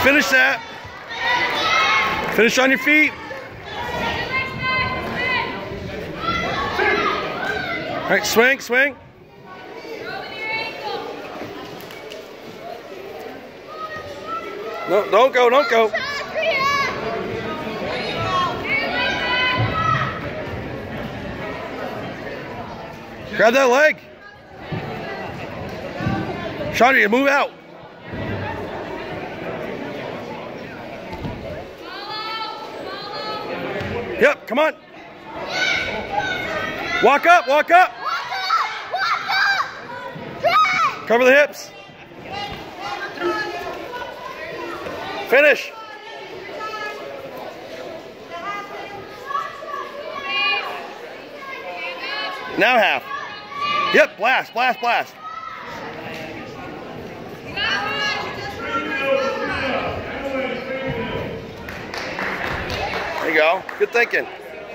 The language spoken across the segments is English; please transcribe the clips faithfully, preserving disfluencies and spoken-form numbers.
Finish that. Finish on your feet. All right, swing, swing. No, don't go, don't go. Grab that leg. Chandria, move out. Yep, come on. Walk up, walk up. Walk up, walk up. Drive. Cover the hips. Finish. Now half. Yep, blast, blast, blast. There you go. Good thinking.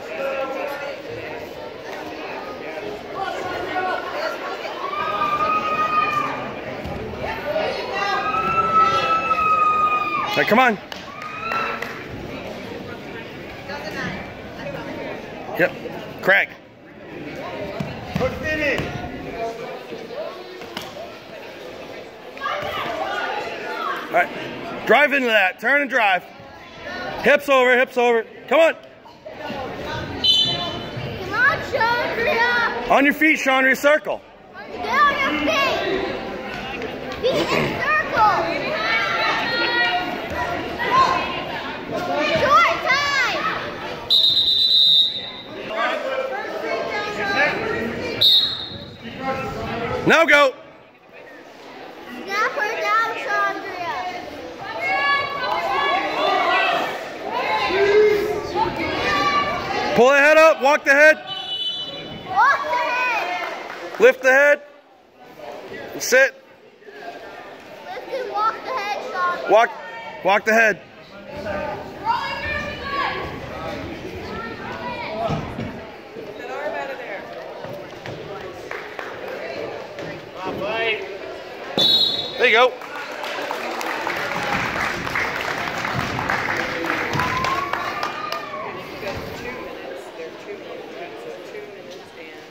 All right, come on. Yep. Craig. All right. Drive into that. Turn and drive. Hips over, hips over. Come on. Come on, Chandria. On your feet, Chandria. Circle. Get on your feet. Feet in circle. Short time. Now go. Snap her down, Chandria. Pull the head up. Walk the head. Walk the head. Lift the head. And sit. Lift and walk the head, Chandria. Walk. Walk the head. There you go.